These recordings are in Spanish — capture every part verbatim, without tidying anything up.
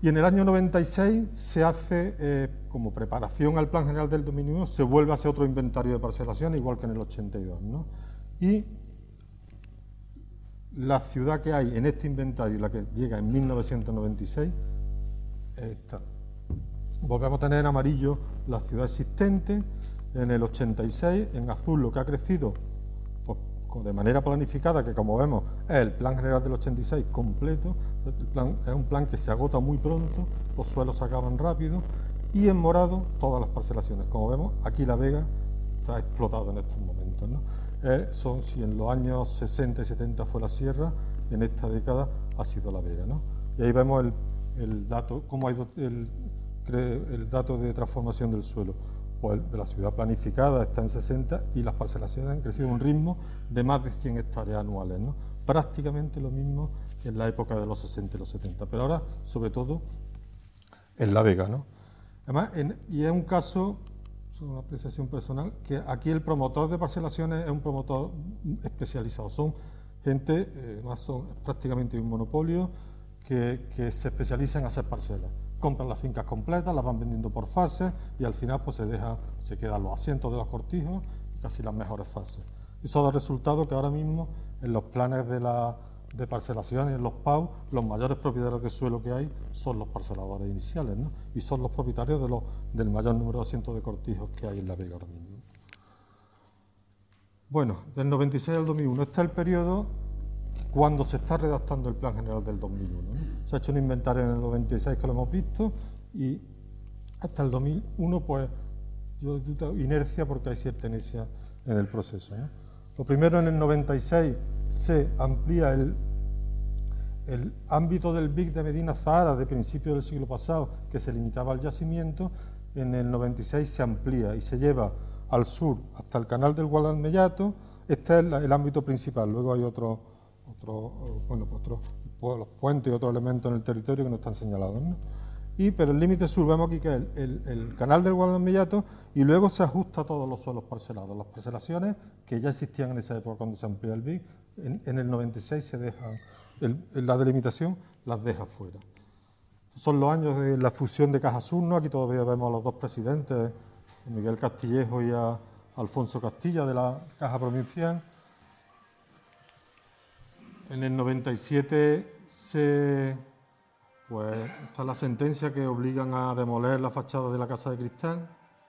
Y en el año noventa y seis se hace, eh, como preparación al Plan General del dos mil uno, se vuelve a hacer otro inventario de parcelación, igual que en el ochenta y dos, ¿no? Y la ciudad que hay en este inventario, la que llega en mil novecientos noventa y seis, es esta. Volvemos a tener en amarillo la ciudad existente, en el ochenta y seis, en azul lo que ha crecido, pues, de manera planificada, que como vemos es el Plan General del ochenta y seis completo. El plan, es un plan que se agota muy pronto, los suelos se acaban rápido, y en morado todas las parcelaciones. Como vemos, aquí La Vega está explotado en estos momentos, ¿no? Eh, son, si en los años sesenta y setenta fue la Sierra, en esta década ha sido La Vega, ¿no? Y ahí vemos el, el dato, cómo ha ido el, el dato de transformación del suelo. Pues de la ciudad planificada está en sesenta y las parcelaciones han crecido a un ritmo de más de cien hectáreas anuales, ¿no? Prácticamente lo mismo que en la época de los sesenta y los setenta, pero ahora, sobre todo, en La Vega, ¿no? Además, en, y es un caso, es una apreciación personal, que aquí el promotor de parcelaciones es un promotor especializado. Son gente, eh, más son prácticamente un monopolio, que, que se especializa en hacer parcelas. Compran las fincas completas, las van vendiendo por fases y al final pues se deja, se quedan los asientos de los cortijos y casi las mejores fases. Eso da resultado que ahora mismo en los planes de, la, de parcelación y en los P A U, los mayores propietarios de suelo que hay son los parceladores iniciales, ¿no? Y son los propietarios de los, del mayor número de asientos de cortijos que hay en La Vega ahora mismo. Bueno, del noventa y seis al dos mil uno, este es el periodo cuando se está redactando el Plan General del dos mil uno, ¿no? Se ha hecho un inventario en el noventa y seis que lo hemos visto y hasta el dos mil uno pues yo digo inercia porque hay cierta inercia en el proceso, ¿no? Lo primero, en el noventa y seis se amplía el, el ámbito del B I C de Medina Zahara de principios del siglo pasado, que se limitaba al yacimiento. En el noventa y seis se amplía y se lleva al sur hasta el canal del Guadalmellato. Este es la, el ámbito principal, luego hay otros Otro, bueno, pues otros los puentes y otros elementos en el territorio que no están señalados, ¿no? Y, pero el límite sur vemos aquí que es el, el, el canal del Guadalmellato y luego se ajusta a todos los suelos parcelados. Las parcelaciones que ya existían en esa época cuando se amplía el B I C, en, en el noventa y seis se deja, el, la delimitación las deja fuera. Son los años de la fusión de Caja Sur, ¿no? Aquí todavía vemos a los dos presidentes, a Miguel Castillejo y a Alfonso Castilla de la Caja Provincial. En el noventa y siete se, pues, está la sentencia que obligan a demoler la fachada de la Casa de Cristal.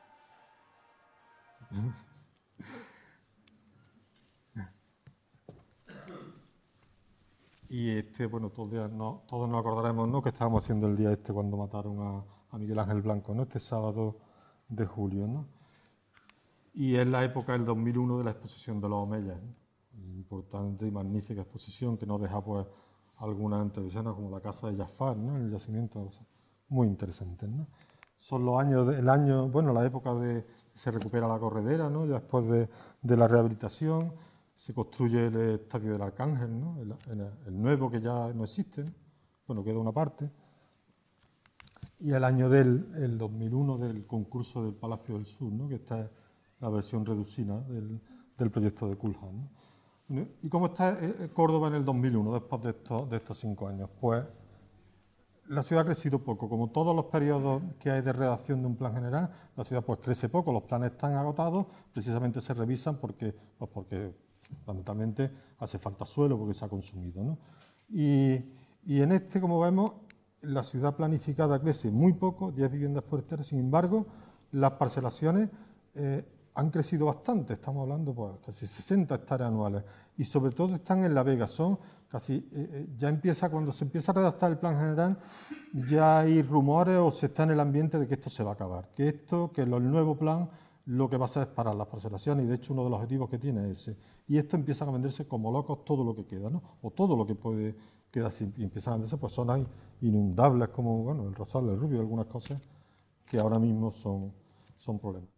Y este, bueno, todos, no, todos nos acordaremos, ¿no?, que estábamos haciendo el día este cuando mataron a, a Miguel Ángel Blanco, ¿no?, este sábado de julio, ¿no? Y es la época del dos mil uno de la exposición de los Omeyas, ¿no? Importante y magnífica exposición que nos deja pues algunas entrevisiones como la casa de Jafar, ¿no?, en el yacimiento, o sea, muy interesantes, ¿no? Son los años, de, el año, bueno, la época de que se recupera la corredera, ¿no?, ya después de, de la rehabilitación, se construye el estadio del Arcángel, ¿no?, el, el, el nuevo que ya no existe, ¿no? Bueno, queda una parte. Y el año del el dos mil uno del concurso del Palacio del Sur, ¿no?, que esta es la versión reducida del, del proyecto de Culham, ¿no? ¿Y cómo está Córdoba en el dos mil uno, después de estos, de estos cinco años? Pues la ciudad ha crecido poco. Como todos los periodos que hay de redacción de un plan general, la ciudad pues crece poco, los planes están agotados, precisamente se revisan porque, pues porque fundamentalmente hace falta suelo porque se ha consumido, ¿no? Y, y en este, como vemos, la ciudad planificada crece muy poco, diez viviendas por hectárea, sin embargo, las parcelaciones eh, han crecido bastante, estamos hablando pues casi sesenta hectáreas anuales y sobre todo están en La Vega, son casi, eh, ya empieza, cuando se empieza a redactar el plan general, ya hay rumores o se está en el ambiente de que esto se va a acabar, que esto, que el nuevo plan lo que va a hacer es parar las parcelaciones y de hecho uno de los objetivos que tiene es ese. Y esto empiezan a venderse como locos todo lo que queda, ¿no? O todo lo que puede quedar sin, y empiezan a venderse pues zonas inundables como, bueno, el Rosal del Rubio, algunas cosas que ahora mismo son, son problemas.